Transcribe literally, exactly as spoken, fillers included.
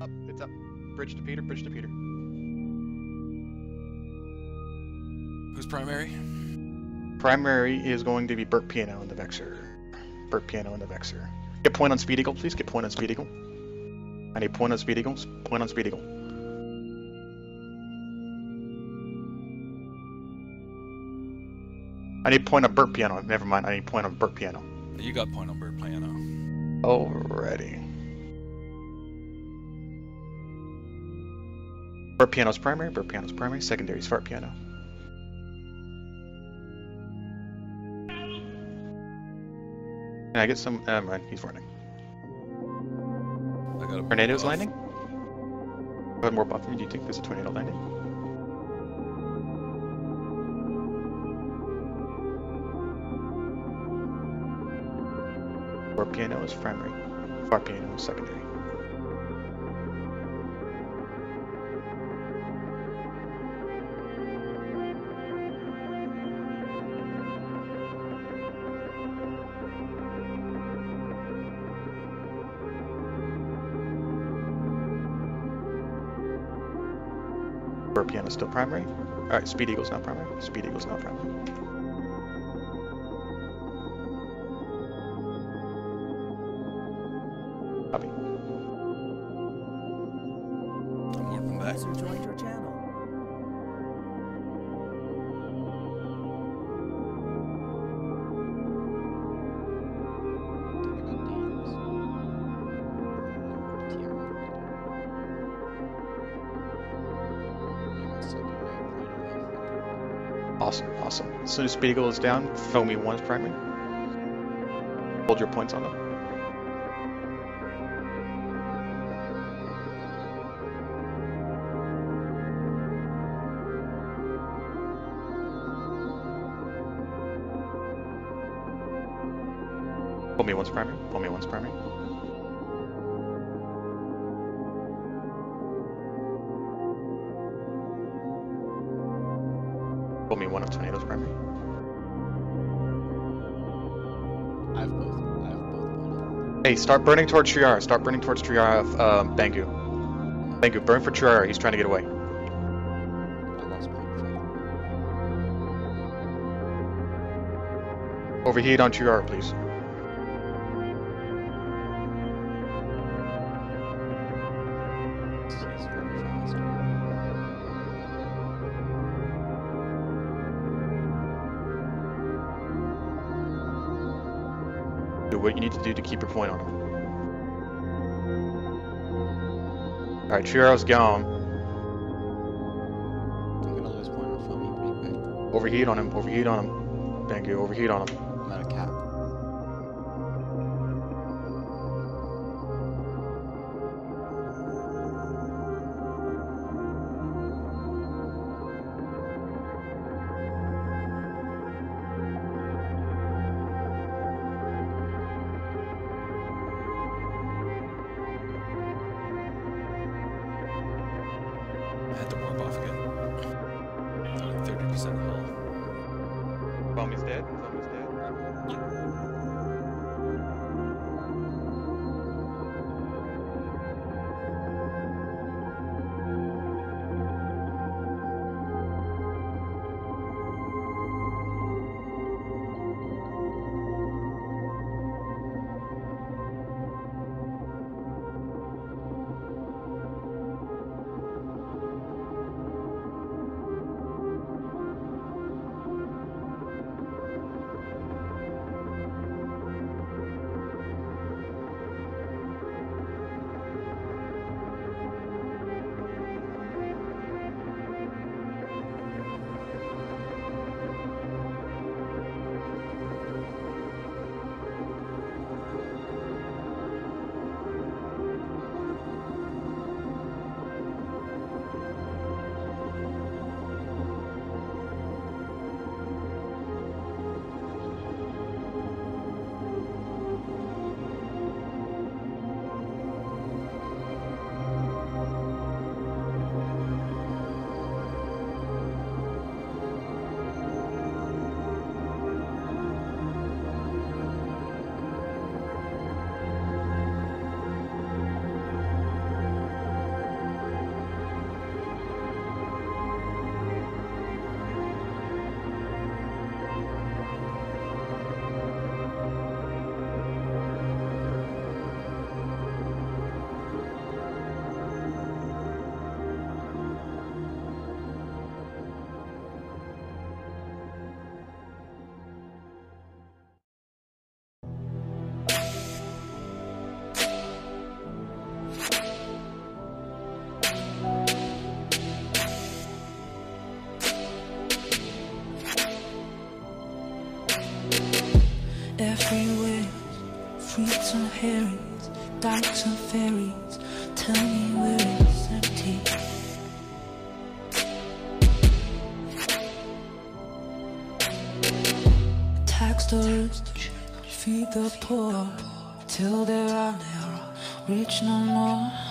Up, it's up. Bridge to Peter, bridge to Peter. Who's primary? Primary is going to be Burt Piano in the Vexor. Burt Piano in the Vexor. Get point on Speed Eagle, please. Get point on Speed Eagle. I need point on Speed Eagle. Point on Speed Eagle. I need point on Burt Piano. Never mind. I need point on Burt Piano. You got point on Bird Piano. Alrighty. Burt Piano's primary. Burt Piano's primary. Secondary is Fart Piano. Can I get some? Um, right, he's running. I got a Tornado's buff. landing. Go ahead, more buff for me. Do you think there's a tornado landing? Fart Piano is primary. Fart Piano is secondary. Fart Piano is still primary. Alright, Speed Eagle's not primary. Speed Eagle's not primary. Copy. I'm warping back. User joined your channel. Awesome, awesome. As soon as Speed Eagle is down, fill me one is primary. Hold your points on them. Pull me one's primary. Pull me one's primary. Pull me one of Tornado's primary. I have both. I have both. Hey, start burning towards Triara. Start burning towards Triara of um, Bangu. Bangu, burn for Triara. He's trying to get away. I lost point. Overheat on Triara, please. He's very fast. Do what you need to do to keep your point on him. Alright, Triara's gone. I'm gonna lose point on Foamy pretty quick. Overheat on him. Overheat on him. Bangu, overheat on him. I'm out of cap. I had to warp off again. Only thirty percent hull. Foamy's dead. Foamy's dead. Yep. everywhere. Fruits and herrings, dykes and ferries. Tell me where it's empty. Tax the rich, feed the poor, till there are no rich no more.